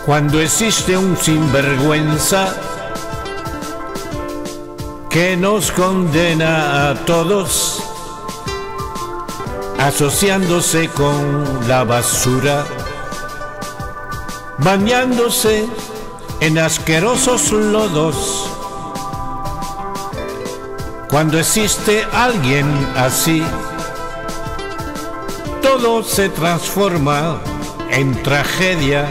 Cuando existe un sinvergüenza que nos condena a todos, asociándose con la basura, bañándose en asquerosos lodos. Cuando existe alguien así, todo se transforma en tragedia,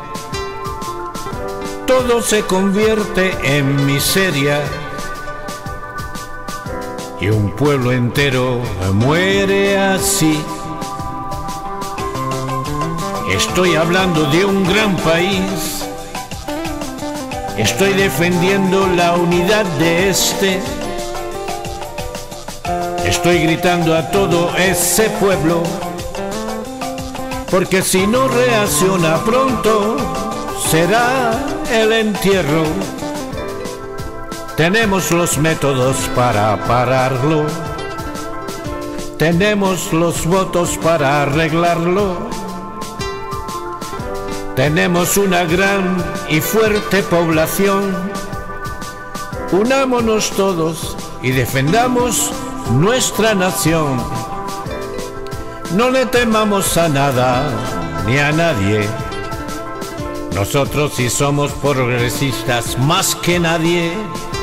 todo se convierte en miseria y un pueblo entero muere así. Estoy hablando de un gran país, estoy defendiendo la unidad de este, estoy gritando a todo ese pueblo, porque si no reacciona pronto, será el entierro. Tenemos los métodos para pararlo, tenemos los votos para arreglarlo, tenemos una gran y fuerte población. Unámonos todos y defendamos nuestra nación. No le temamos a nada ni a nadie. Nosotros sí somos progresistas más que nadie.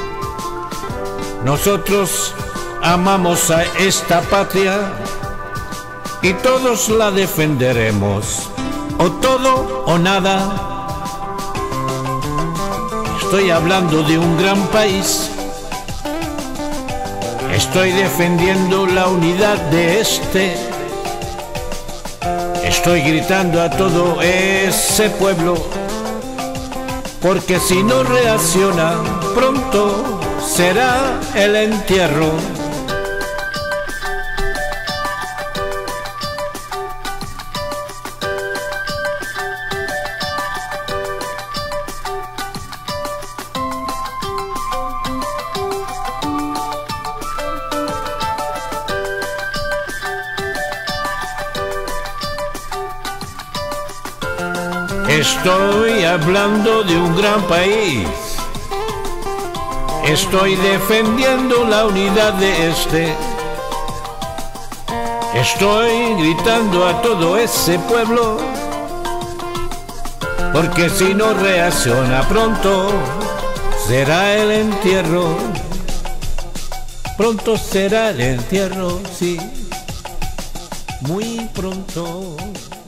Nosotros amamos a esta patria y todos la defenderemos, o todo o nada. Estoy hablando de un gran país, estoy defendiendo la unidad de este, estoy gritando a todo ese pueblo, porque si no reacciona pronto, será el entierro. Estoy hablando de un gran país, estoy defendiendo la unidad de este, estoy gritando a todo ese pueblo, porque si no reacciona pronto, será el entierro. Pronto será el entierro, sí, muy pronto.